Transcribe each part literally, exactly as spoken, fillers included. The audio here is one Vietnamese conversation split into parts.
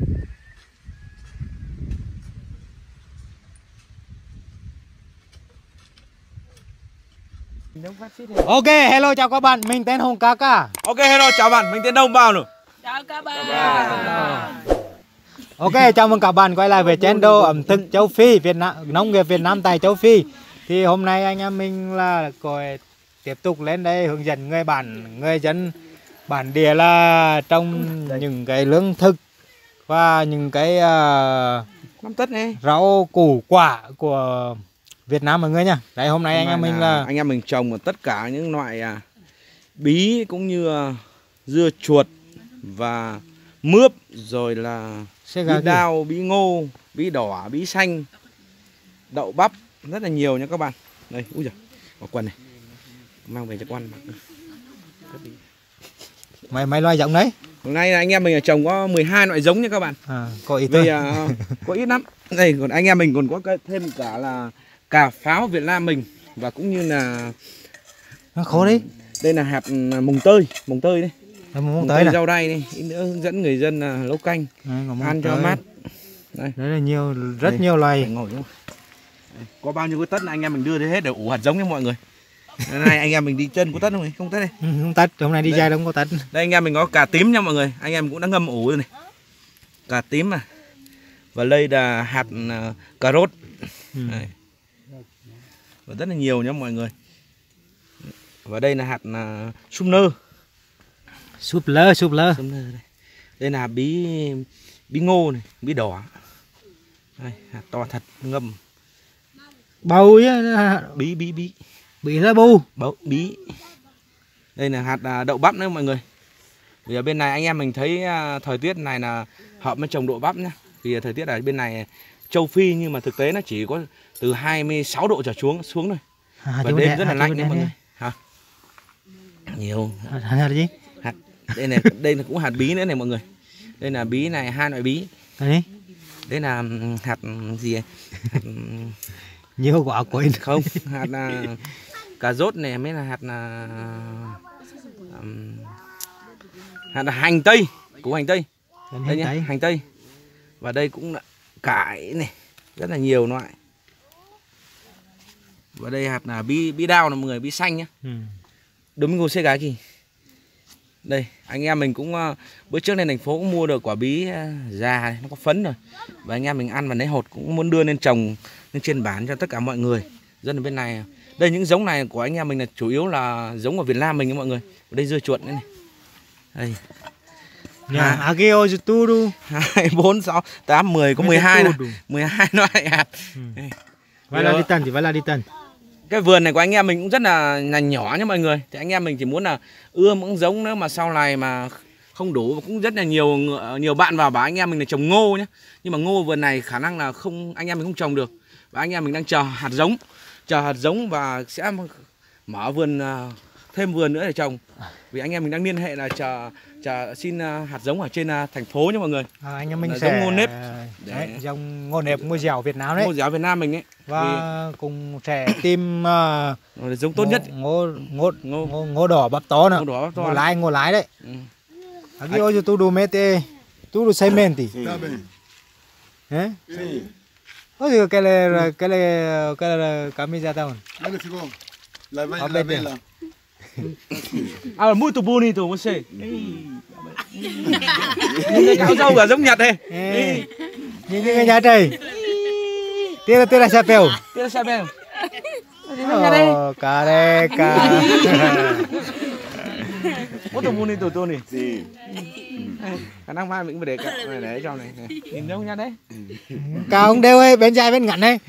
Ok, hello chào các bạn, mình tên Hùng Kaka. Ok, hello chào bạn, mình tên Đông Bao nữa. Chào các bạn. Ok, chào mừng các bạn quay lại với channel ẩm thực châu Phi, Việt Nam, nông nghiệp Việt Nam tại châu Phi. Thì hôm nay anh em mình là có tiếp tục lên đây hướng dẫn người bản, người dân bản địa là trồng những cái lương thực và những cái uh, Năm Tết này, rau củ quả của Việt Nam mọi người nha. Đấy, hôm nay hôm anh em mình là, là anh em mình trồng tất cả những loại à, bí cũng như à, dưa chuột và mướp, rồi là bí đao, bí ngô, bí đỏ, bí xanh, đậu bắp, rất là nhiều nha các bạn. Đây, úi giời, có quần này, mang về cho quan mặc. Mấy mấy loại giống đấy? Hôm nay anh em mình trồng có mười hai loại giống nha các bạn. À, có ít thôi. À, có ít lắm. Đây còn anh em mình còn có thêm cả là cà pháo Việt Nam mình, và cũng như là nó khó đấy. Đây là hạt mùng tơi, mùng tơi đây. Mùng, mùng tơi rau đay đây, ít nữa hướng dẫn người dân là nấu canh đấy, ăn cho mát. Đây. Đấy là nhiều, rất đây, nhiều loài. Ngồi đúng không? Có bao nhiêu cái tất anh em mình đưa đi hết để ủ hạt giống cho mọi người. Này anh em mình đi chân có tất không? Không tất đây. Ừ, không tất, hôm nay đi dai không có tất. Đây anh em mình có cà tím nha mọi người, anh em cũng đã ngâm ủ rồi này. Cà tím mà. Và đây là hạt uh, cà rốt. Ừ. Đây. Và rất là nhiều nhá mọi người. Và đây là hạt uh, súp nơ. Súp lơ, súp lơ. Súp lơ đây. Đây là bí bí ngô này, bí đỏ. Đây, hạt to thật, ngâm. Bầu á, bí bí bí. Bí là bù. Bầu bí. Đây là hạt đậu bắp nữa mọi người. Vì ở bên này anh em mình thấy uh, thời tiết này là hợp với trồng đậu bắp nhá. Vì thời tiết ở bên này châu Phi, nhưng mà thực tế nó chỉ có từ hai mươi sáu độ trở xuống xuống thôi. À, và đêm rất là lạnh đấy mọi người. Hả? Nhiều. Hạt gì? Hạt. Đây này, đây là cũng hạt bí nữa này mọi người. Đây là bí này, hai loại bí. Đấy. Đây là hạt gì ấy? Hạt... nhiều quả quên. Không, hạt là cà rốt này, mới là hạt là um, hạt là hành tây, củ hành tây. Đây hành nhá, tây. Hành tây. Và đây cũng là cải này, rất là nhiều loại. Và đây hạt là bí bí đao là mọi người, bí xanh nhá. Ừ. Domingo xe gái gì? Đây, anh em mình cũng uh, bữa trước lên thành phố cũng mua được quả bí uh, già này, nó có phấn rồi. Và anh em mình ăn và lấy hột cũng muốn đưa lên trồng lên trên bản cho tất cả mọi người. Dân ở bên này. Đây những giống này của anh em mình là chủ yếu là giống ở Việt Nam mình nha mọi người. Ở đây dưa chuột nữa này. Đây. Nhà Agio Juturu hai, bốn, sáu, tám, mười, có mười hai này. mười hai loại hạt. Ừ. Vai là đi tần thì vai là đi tần. Cái vườn này của anh em mình cũng rất là, là nhỏ nha mọi người. Thì anh em mình chỉ muốn là ươm những giống nữa mà sau này mà không đủ, và cũng rất là nhiều nhiều bạn vào bảo anh em mình là trồng ngô nhé. Nhưng mà ngô vườn này khả năng là không, anh em mình không trồng được. Và anh em mình đang chờ hạt giống, chờ hạt giống và sẽ mở vườn thêm vườn nữa để trồng. Vì anh em mình đang liên hệ là chờ chờ xin hạt giống ở trên thành phố nha mọi người. À, anh em mình là sẽ giống ngô nếp. Đấy, giống ngô nếp, ngô dẻo Việt Nam đấy. Ngô dẻo Việt Nam mình ấy. Và Vì... cùng sẽ tìm uh, giống tốt ngô, nhất. Ngô ngô ngô ngô, ngô đỏ bắp to nữa. Ngô đỏ bắp to. Ngô lái, ngô lái đấy. Ừ. Aquí hoy tú du mete, tú du sementi. ¿Eh? Sí. Oye, ¿qué le qué le qué le camisa ta? Dale, figo. La vela, la vela. À, muito bonito você. Áo dâu cả giống Nhật đây. Nhìn như người Nhật đây. Tira tira chapéu. Tira chapéu. Oh, careca. Muito bonito Tony. Sí. Khả năng mai mình phải để cái này để cho này. Nhìn giống Nhật đấy. Cao không đều ấy, bên dài bên ngắn ấy.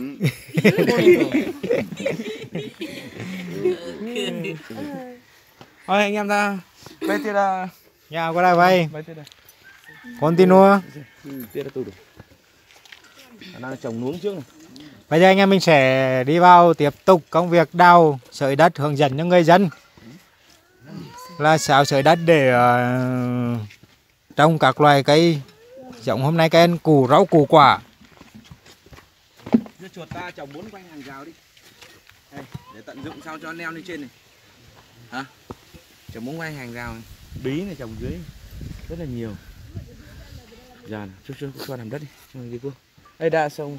Thôi anh em ta quay tiếp là nhà qua đây vậy. Continua. Tiếp là tôi được. Đang trồng nuống trước này. Bây giờ anh em mình sẽ đi vào tiếp tục công việc đào sới đất, hướng dẫn cho người dân là xào sới đất để uh, trồng các loài cây giống hôm nay cây ăn củ rau củ quả. Dưa chuột ta trồng bốn quanh hàng rào đi. Đây, để tận dụng sao cho leo lên trên này. Hả? Trồng bốn quanh hàng rào này. Bí này trồng dưới rất là nhiều. Dạ, chút chút cho làm đất đi, đi cuốc. Đây đã xong.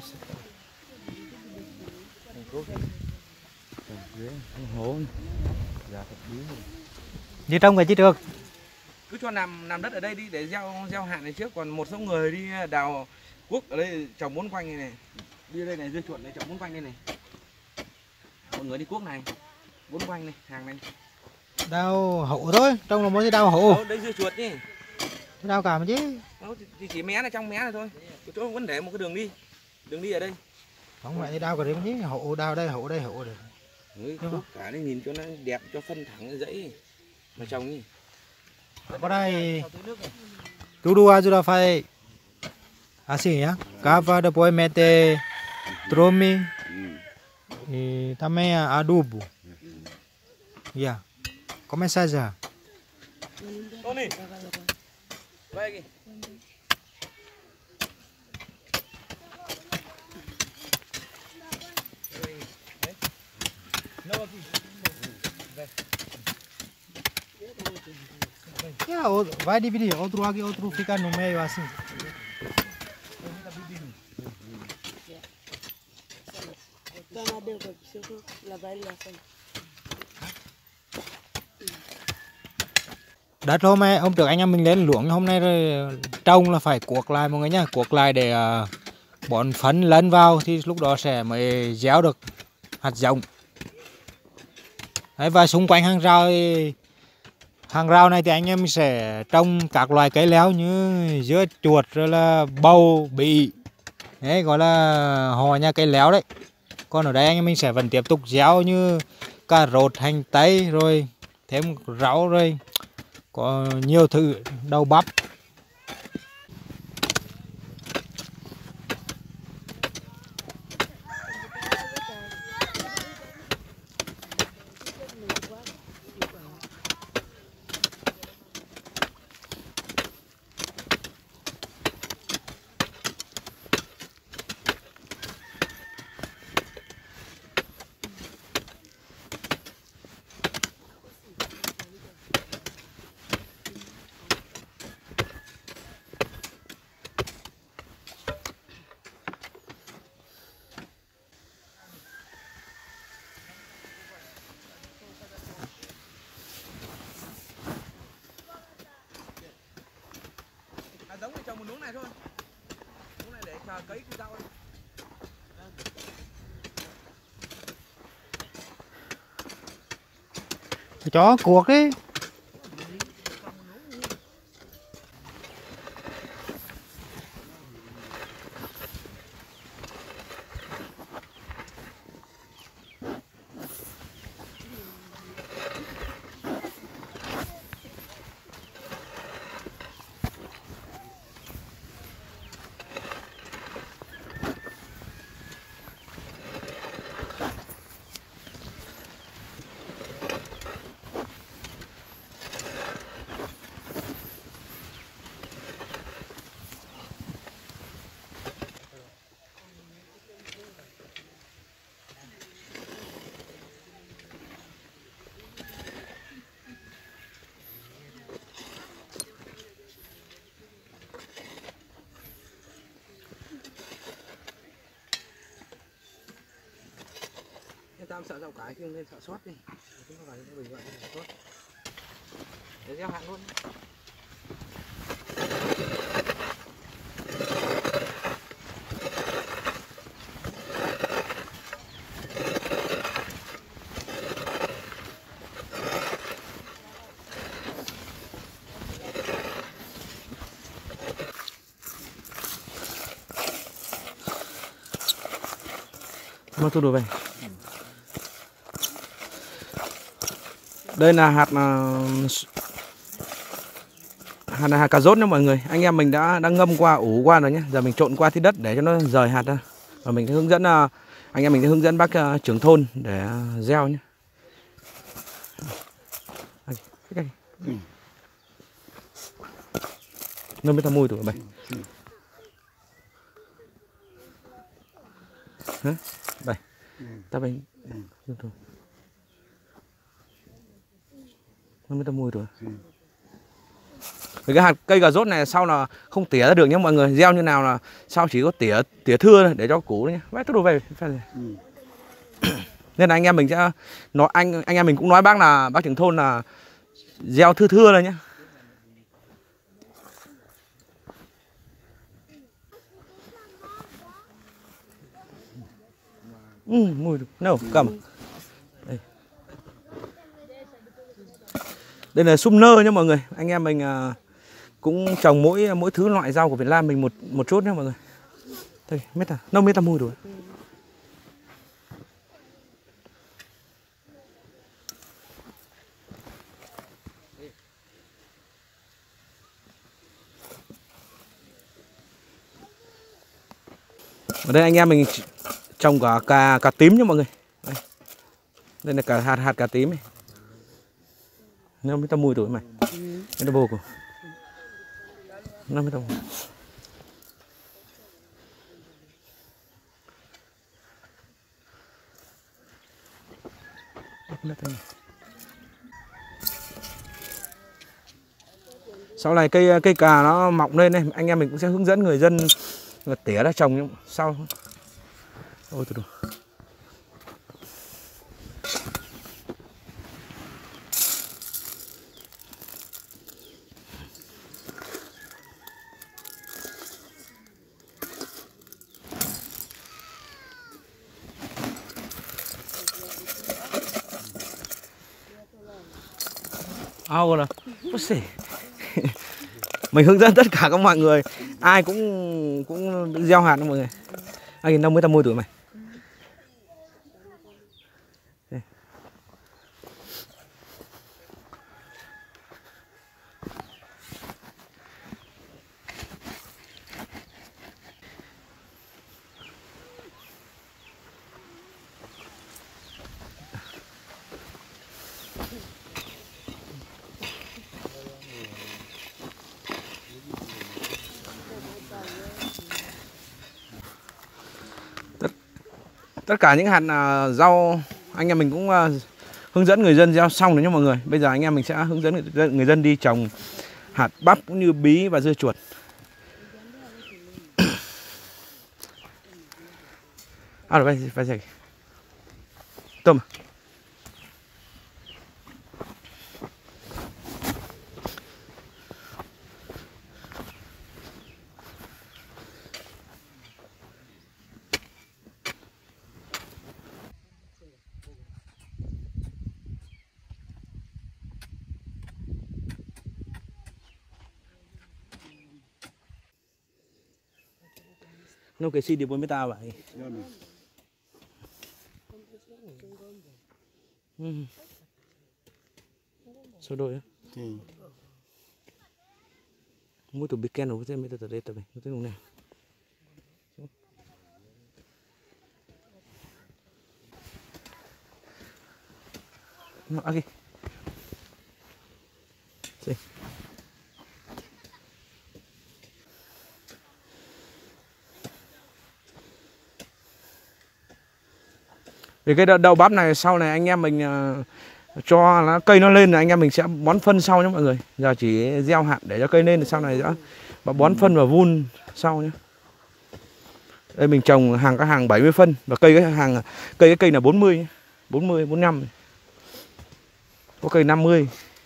Hố. Dạ, Như trong cái chi được. Cứ cho làm làm đất ở đây đi để gieo gieo hạn này trước, còn một số người đi đào cuốc ở đây trồng bốn quanh này này. Đi đây này dưa chuột này trồng bốn quanh đây này. Mọi người đi cuốc này. Bốn quanh này, hàng này. Đào hậu thôi, trong là mỗi cái đào hậu. Đó, đây dưa chuột đi. Đào cả mà chứ. Đó, thì chỉ mé này trong mé này thôi. Cái chỗ vẫn để một cái đường đi. Đường đi ở đây. Không phải đào cả đấy chứ, hậu đào đây, hậu đây, hậu đây. Đấy, cuốc cả đấy nhìn cho nó đẹp, cho phân thẳng cái dãy mà trồng đi. Có đây. Kedua sudah phải asing ya. Cava depois mete trome e também adubo. Ya. Começa já. Tony. Vai aqui. Ya, vai dividir. Outro aqui, outro fica no meio assim. Đất hôm nay hôm trước anh em mình lên luống, hôm nay rồi trồng là phải cuốc lại mọi người nhá, cuốc lại để uh, bón phấn lẫn vào thì lúc đó sẽ mới gieo được hạt giống. Đấy, và xung quanh hàng rào thì, hàng rào này thì anh em sẽ trồng các loài cây léo như dưa chuột rồi là bầu bị, đấy gọi là họ nhà cây léo đấy. Còn ở đây anh em mình sẽ vẫn tiếp tục gieo như cà rốt, hành tây rồi thêm rau rồi có nhiều thứ, đậu bắp. Giống như trồng một luống này thôi. Luống này để chờ cấy cái rau đi. Chó cuộc đi. Tao sợ rau cải nhưng nên sợ sót đi. Chúng ta phải bình luận là sót. Để gieo hạn luôn. Mà tôi đổ về. Đây là hạt hạt này hạt cà rốt nha mọi người. Anh em mình đã đã ngâm qua, ủ qua rồi nhé. Giờ mình trộn qua tí đất để cho nó rời hạt ra. Và mình sẽ hướng dẫn anh em mình sẽ hướng dẫn bác trưởng thôn để gieo nhé. Nó mới ta mùi tụi bay. Hả? Bay. Ta bay. Nó mới ta mùi rồi. Vì cái hạt cây cà rốt này sau là không tỉa ra được nhé mọi người, gieo như nào là sau chỉ có tỉa tỉa thưa thôi để cho củ nhé. Vãi tôi đồ về. Ừ. Nên là anh em mình sẽ nói anh anh em mình cũng nói bác là bác trưởng thôn là gieo thưa thưa rồi nhé. Ừ, mùi no, cầm. Đây. Đây là súp nơ nhé mọi người. Anh em mình uh, cũng trồng mỗi mỗi thứ loại rau của Việt Nam mình một một chút nhé mọi người. Đây, mét à, nâu mét à mùi rồi. Ở đây anh em mình trồng cả cà cà tím nhé mọi người. Đây, đây là cả hạt hạt cà tím này. Nó mới ta mùi tuổi mày. Cái nó bồ của. Nó mới ta mùi. Sau này cây cây cà nó mọc lên này, anh em mình cũng sẽ hướng dẫn người dân là tỉa ra trồng sau. Ôi từ từ. Ao là mình hướng dẫn tất cả các mọi người, ai cũng cũng gieo hạt đó mọi người. Anh năm mươi tám mươi tuổi mày. Đây. Tất cả những hạt uh, rau anh em mình cũng uh, hướng dẫn người dân gieo xong rồi nhé mọi người. Bây giờ anh em mình sẽ hướng dẫn người dân, người dân đi trồng hạt bắp cũng như bí và dưa chuột. À rồi, phải phải tôm. Nó cái gì đi bốn mươi tao vậy? Ừ. Số đôi á? Ừ. Mỗi tụ bị ken rồi, thế mới tụ đây tụ này, tụ này. Nó aquí. Sí. Vì cái đậu bắp này sau này anh em mình uh, cho nó cây nó lên là anh em mình sẽ bón phân sau nhé mọi người. Giờ chỉ gieo hạt để cho cây lên, sau này sẽ bón phân và vun sau nhé. Đây mình trồng hàng các hàng bảy mươi phân và cây cái hàng cây cái cây là bốn mươi, bốn mươi, bốn mươi lăm. Có cây năm mươi.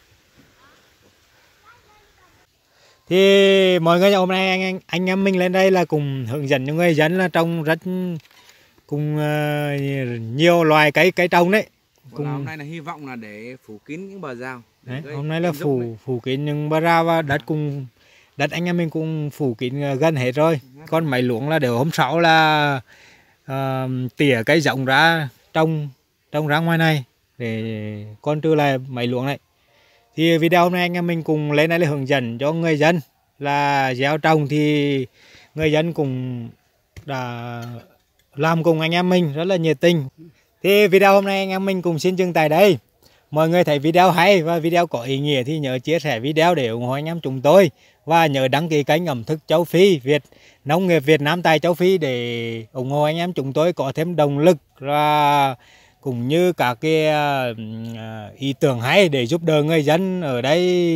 Thì mọi người hôm nay anh anh em mình lên đây là cùng hướng dẫn cho người dân là trồng rất cùng uh, nhiều loài cây cây trồng đấy. Cùng... Hôm nay là hy vọng là để phủ kín những bờ rào. Đấy, hôm nay là phủ phủ kín những bờ rào và đất cùng đất anh em mình cùng phủ kín gần hết rồi. Còn mấy luống là để hôm sau là uh, tỉa cây rộng ra trồng trồng ra ngoài này để con trừ lại mấy luống này. Thì video hôm nay anh em mình cùng lên đây là hướng dẫn cho người dân là gieo trồng, thì người dân cùng đã làm cùng anh em mình rất là nhiệt tình. Thì video hôm nay anh em mình cùng xin dừng tại đây. Mọi người thấy video hay và video có ý nghĩa thì nhớ chia sẻ video để ủng hộ anh em chúng tôi, và nhớ đăng ký kênh ẩm thực châu Phi Việt, nông nghiệp Việt Nam tại châu Phi để ủng hộ anh em chúng tôi có thêm động lực và cũng như cả cái ý tưởng hay để giúp đỡ người dân ở đây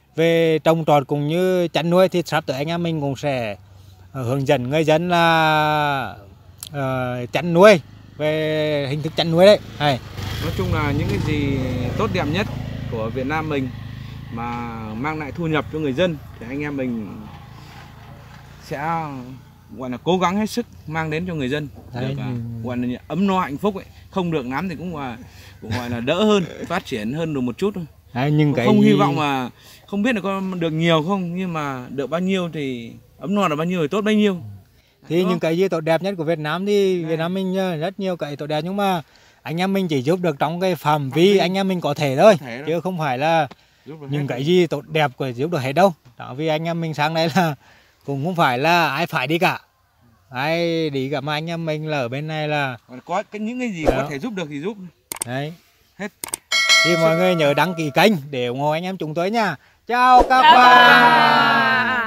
về trồng trọt cũng như chăn nuôi thì sắp tới anh em mình cũng sẽ hướng dẫn người dân là uh, chăn nuôi về hình thức chăn nuôi đấy. Hay. Nói chung là những cái gì tốt đẹp nhất của Việt Nam mình mà mang lại thu nhập cho người dân thì anh em mình sẽ gọi là cố gắng hết sức mang đến cho người dân được à, gọi là ấm no hạnh phúc ấy. Không được lắm thì cũng là cũng gọi là đỡ hơn, phát triển hơn được một chút thôi. Đấy, nhưng cái không gì... hy vọng mà không biết là có được nhiều không, nhưng mà được bao nhiêu thì ấm no là bao nhiêu thì tốt bấy nhiêu. Thì những cái gì tốt đẹp nhất của Việt Nam thì Việt Nam mình rất nhiều cái tốt đẹp, nhưng mà anh em mình chỉ giúp được trong cái phạm vi anh em mình có thể thôi, có thể chứ không phải là những cái gì tốt đẹp của giúp được hết đâu. Đó, vì anh em mình sang đây là cũng không phải là ai phải đi cả, ai đi cả, mà anh em mình là ở bên này là có cái những cái gì đó. Có thể giúp được thì giúp. Đấy. Hết. Thì mọi người nhớ đăng ký kênh để ủng hộ anh em chúng tôi nha. Chào các bạn.